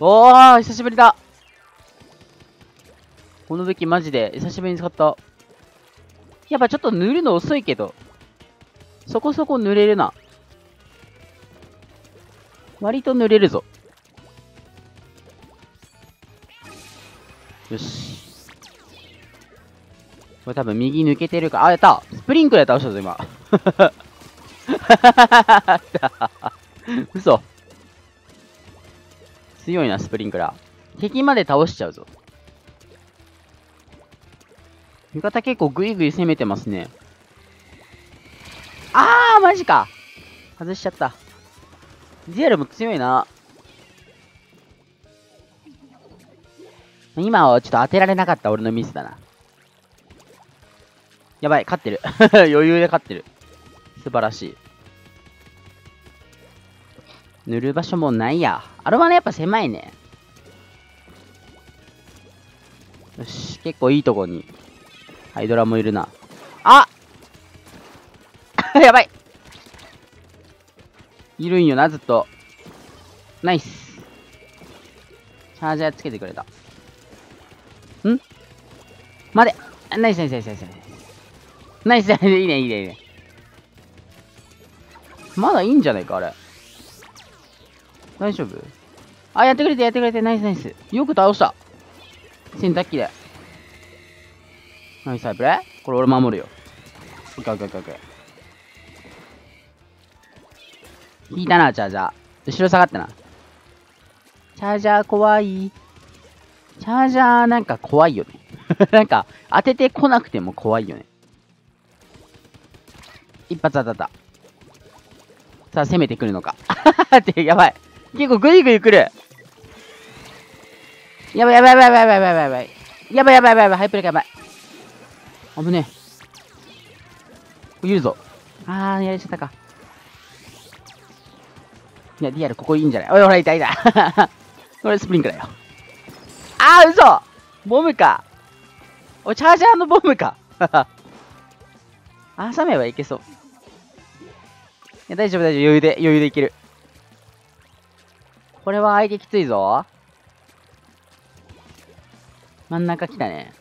おー、久しぶりだ。この武器マジで久しぶりに使った。やっぱちょっと塗るの遅いけど、そこそこ塗れるな。割と塗れるぞ。よし。これ多分右抜けてるから、あ、やったスプリンクラー倒したぞ、今。嘘。強いな、スプリンクラー。敵まで倒しちゃうぞ。味方結構グイグイ攻めてますね。あー、マジか。外しちゃった。ゼルも強いな。今はちょっと当てられなかった俺のミスだな。やばい、勝ってる。余裕で勝ってる。素晴らしい。塗る場所もないや。アロマね、やっぱ狭いね。よし、結構いいとこに。ハイドラもいるな。あやばいいるんよな、ずっと。ナイス。チャージャーつけてくれた。ん待てナイスナイスナイスナイス。ナイスナイス、いいねいいねいいね。まだいいんじゃないか、あれ。大丈夫？あ、やってくれて、やってくれて、ナイスナイス。よく倒した。洗濯機で。ナイスサイプレこれ俺守るよ。オッケーオッケーオッケーオッケー。引いたな、チャージャー。後ろ下がったな。チャージャー怖い。チャージャーなんか怖いよね。なんか当ててこなくても怖いよね。一発当たった。さあ、攻めてくるのか。ってやばい。結構グイグイ来る。やばいやばいやばいやばいやばいやばいやばい。やばいやばいやばいやばい。ハイプレイやばい。危ねえ。いるぞ。あー、やられちゃったか。いや、リアルここいいんじゃない？おい、ほら、いたいた。これスプリンクだよ。あー、嘘ボムか。おい、チャージャーのボムか。挟めばいけそう。いや、大丈夫大丈夫。余裕でいける。これは相手きついぞ。真ん中来たね。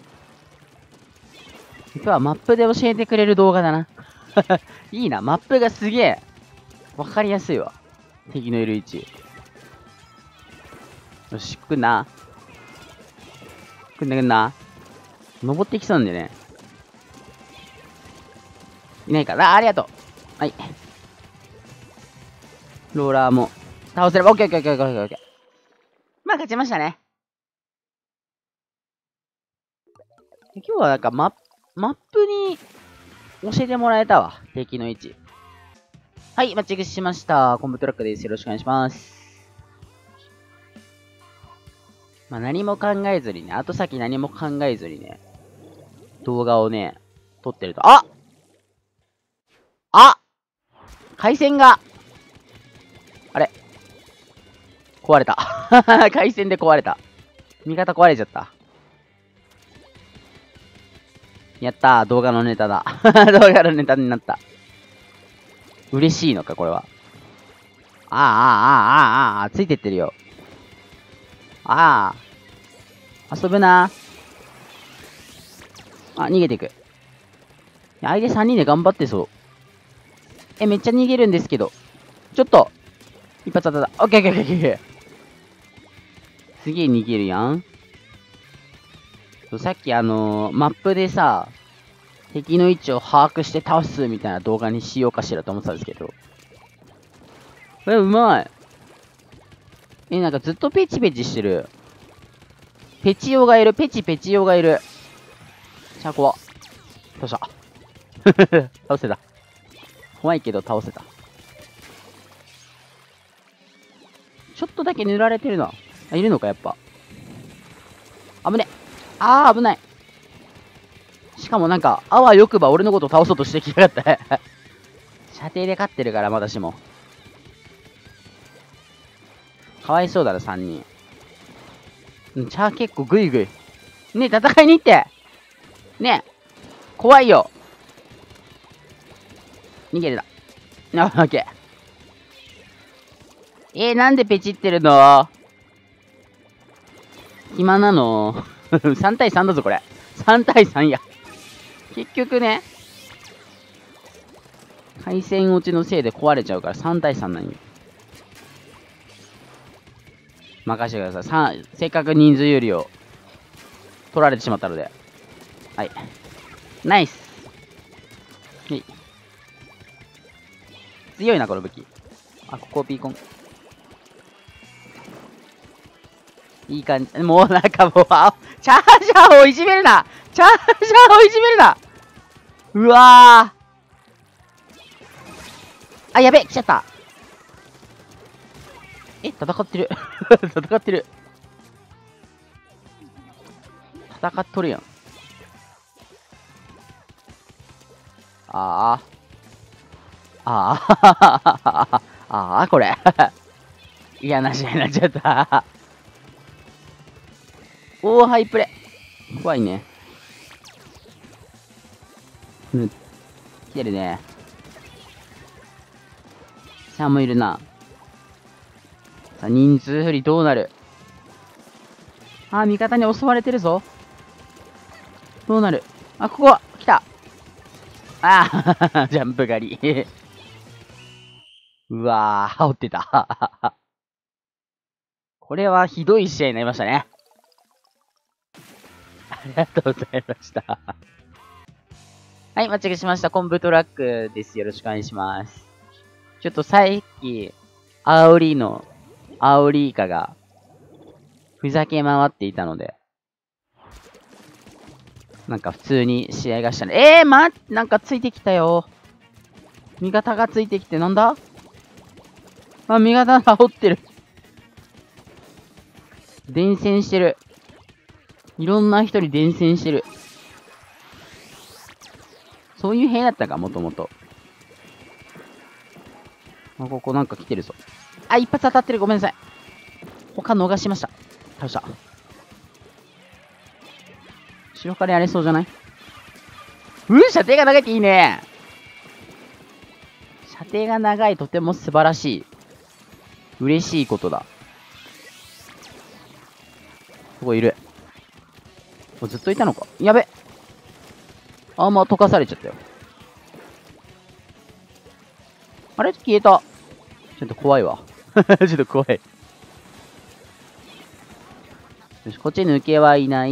今日はマップで教えてくれる動画だな。いいな、マップがすげえ。わかりやすいわ。敵のいる位置。よし、来んな。来んな来んな。登ってきそうなんでね。いないかな。ありがとう。はい。ローラーも倒せれば、オッケーオッケーオッケーオッケーオッケー。まあ、勝ちましたね。今日はなんかマップに教えてもらえたわ。敵の位置。はい、マッチングしました。コンボトラックです。よろしくお願いします。まあ、何も考えずにね、後先何も考えずにね、動画をね、撮ってると、回線があれ壊れた。回線で壊れた。味方壊れちゃった。やったー、動画のネタだ。動画のネタになった。嬉しいのか、これは。ついてってるよ。遊ぶな。逃げていく。相手3人で頑張ってそう。めっちゃ逃げるんですけど。ちょっと。一発当たった。オッケーオッケーオッケー。すげえ逃げるやん。さっきマップでさ、敵の位置を把握して倒すみたいな動画にしようかしらと思ってたんですけど。うまい。なんかずっとペチペチしてる。ペチオがいる。ペチオがいる。シャコは。倒した。倒せた。怖いけど倒せた。ちょっとだけ塗られてるな。いるのか、やっぱ。危ね。危ない。しかもなんか、あわよくば俺のこと倒そうとしてきやがった。射程で勝ってるから、まだしも。かわいそうだな、3人。結構グイグイ。ねえ、戦いに行って。ねえ、怖いよ。逃げるだ。オッケー。なんでペチってるの？ 暇なの。3対3だぞ、これ。3対3や。結局ね、回線落ちのせいで壊れちゃうから3対3なんよ。任せてください。せっかく人数有利を取られてしまったので。はい。ナイス。はい。強いな、この武器。あ、ここピーコン。いい感じ。もうなんかもう、チャージャーをいじめるなチャージャーをいじめるなうわー。あ、やべ来ちゃった。え、戦ってる。戦ってる。戦っとるやん。ああ、これ。嫌な試合になっちゃった。おー、ハイプレ。怖いね。うん。来てるね。シャアもいるな。さあ、人数振りどうなる？あー、味方に襲われてるぞ。どうなる？あ、ここ来た。あー、ジャンプ狩り。うわー、羽織ってた。これはひどい試合になりましたね。ありがとうございました。はい、間違えしました。コンブトラックです。よろしくお願いします。ちょっとさっき、アオリイカが、ふざけ回っていたので、なんか普通に試合がしたね。なんかついてきたよ。味方がついてきて、なんだ？あ、味方が煽ってる。伝染してる。いろんな人に伝染してる。そういう部屋だったか、もともと。あ、ここなんか来てるぞ。あ、一発当たってる。ごめんなさい。他逃しました。倒した。後ろからやれそうじゃない？射程が長いっていいね。射程が長い、とても素晴らしい。嬉しいことだ。ここいる。ずっといたのか。やべ。アーマー溶かされちゃったよ。あれ消えた。ちょっと怖いわ。ちょっと怖い。よし、こっち抜けはいない。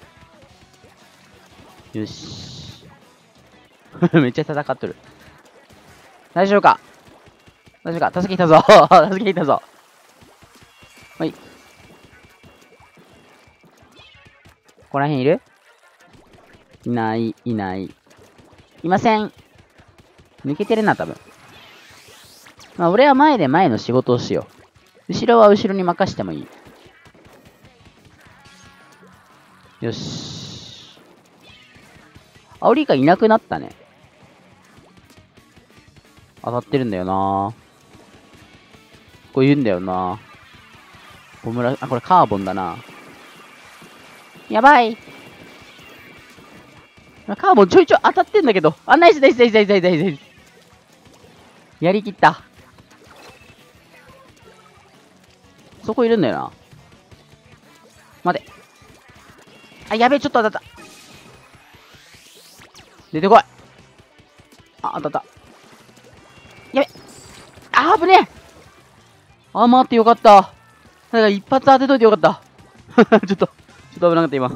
よし。めっちゃ戦っとる。大丈夫か？大丈夫か？助けたぞ。助けたぞ。はい。ここら辺いる？いない、いない。いません。抜けてるな、多分。まあ、俺は前で前の仕事をしよう。後ろは後ろに任してもいい。よし。アオリイカいなくなったね。当たってるんだよな。こう言うんだよな。ボムラ、あ、これカーボンだな。やばい。カーボンちょいちょい当たってんだけど。あ、ナイスナイスナイスナイスナイスナイス。やりきった。そこいるんだよな。待て。あ、やべえ、ちょっと当たった。出てこい。あ、当たった。やべ。あ、危ねえ。あ、待ってよかった。だから一発当てといてよかった。ちょっと危なかった今。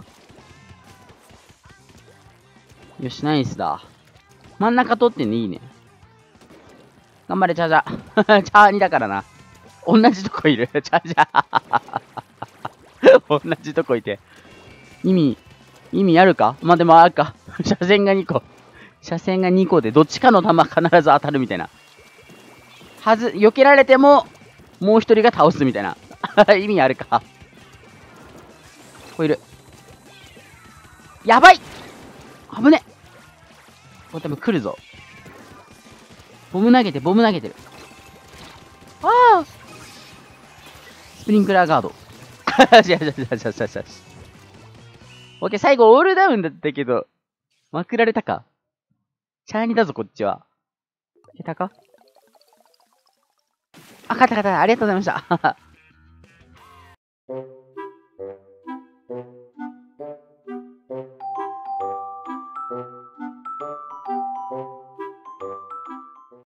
よし、ナイスだ。真ん中取ってんね、いいね。頑張れ、チャージャー。チャー2だからな。同じとこいる。チャージャー。同じとこいて。意味あるか？まあ、でもあるか。車線が2個。車線が2個で、どっちかの弾必ず当たるみたいな。避けられても、もう一人が倒すみたいな。意味あるか。ここいる。やばい！危ね！これ多分来るぞ。ボム投げてる。ああ！スプリンクラーガード。よし。オッケー、最後オールダウンだったけど、まくられたか。チャーニだぞ、こっちは。いけたか？あ、勝った。ありがとうございました。